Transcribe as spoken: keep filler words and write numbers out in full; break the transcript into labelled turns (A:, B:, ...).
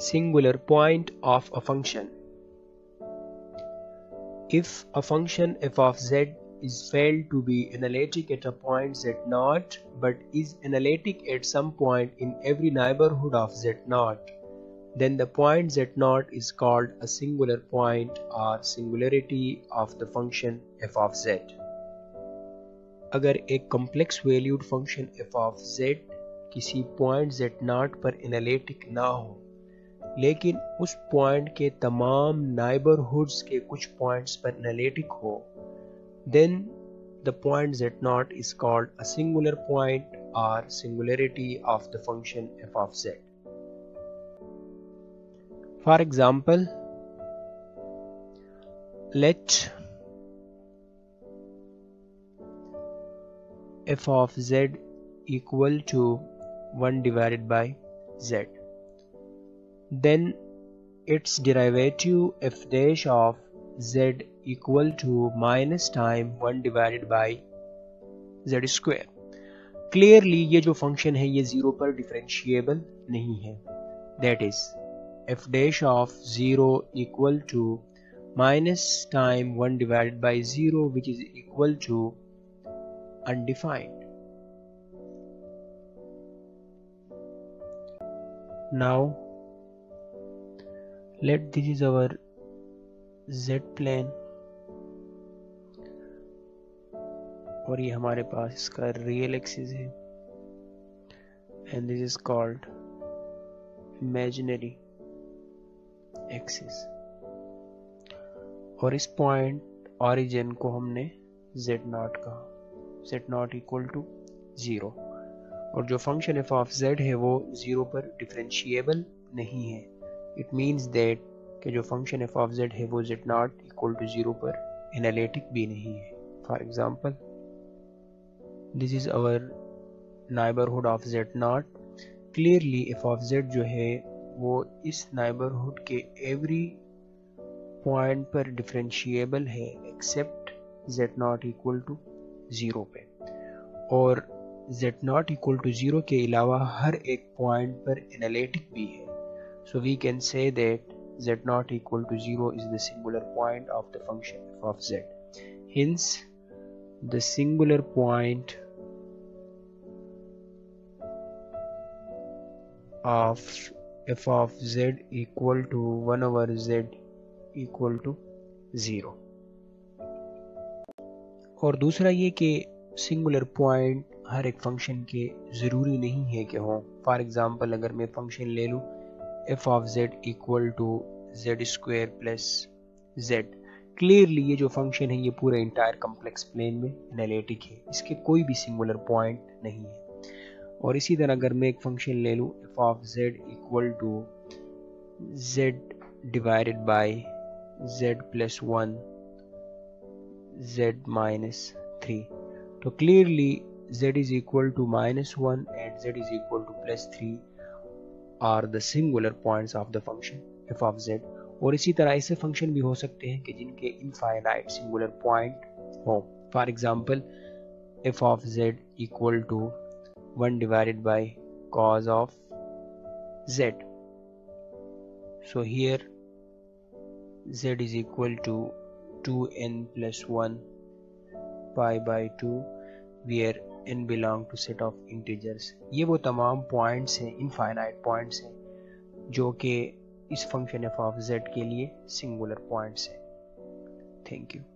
A: Singular point of a function. If a function f of z is felt to be analytic at a point z naught but is analytic at some point in every neighborhood of z naught, then the point z naught is called a singular point or singularity of the function f of z. अगर एक complex valued function f of z किसी point z naught पर analytic ना हो, लेकिन उस point के तमाम नाइबरहुड्स के कुछ पॉइंट्स पर एनालिटिक हो, then the point z naught is called a singular point or singularity of the function f of z. For example, let f of z equal to one divided by z. Then its derivative f dash of z equal to minus time one divided by z square. Clearly ये जो function है ये zero पर differentiable नहीं है. That is f dash of zero equal to minus time one divided by zero, which is equal to undefined. Now let this is our z plane और ये हमारे पास इसका रियल एक्सिस है, and this is called imaginary axis. और इस point origin को हमने z नॉट कहा, z naught equal to zero. और जो फंक्शन f ऑफ z है वो जीरो पर डिफरेंशिएबल नहीं है. इट मीन्स दैट कि जो फंक्शन f ऑफ z है वो z naught equal to zero पर एनालिटिक भी नहीं है. For example, this is our neighbourhood of z naught. Clearly f of z जो है वो इस नाइबरहुड के एवरी पॉइंट पर डिफरेंशिएबल है except z naught equal to zero पे, और z naught equal to zero के अलावा हर एक पॉइंट पर एनालिटिक भी है. So we can say that z naught equal to zero is the singular point of the function f of z. Hence, the singular point of f of z equal to one over z equal to zero. और दूसरा ये कि singular point हर एक function के ज़रूरी नहीं है कि हो. फॉर एग्जांपल, अगर मैं फंक्शन ले लूँ f of z equal to z square plus z, clearly ये जो फंक्शन है ये पूरे इंटायर कॉम्प्लेक्स प्लेन में एनालिटिक है, इसके कोई भी सिंगुलर पॉइंट नहीं है. और इसी तरह अगर मैं एक फंक्शन ले लूँ f of z equal to z divided by z plus one z minus three, तो clearly z is equal to minus one and z is equal to plus three are the singular points of the function f of z. और इसी तरह ऐसे function भी हो सकते हैं कि जिनके इनफाइनाइट सिंगुलर पॉइंट हो. For example, f of z equal to one divided by cos of z. So here z is equal to two n plus one pi by two, where n belong to set of integers. ये वो तमाम points हैं, infinite points हैं, जो कि इस function f of z के लिए सिंगुलर पॉइंट्स हैं. Thank you.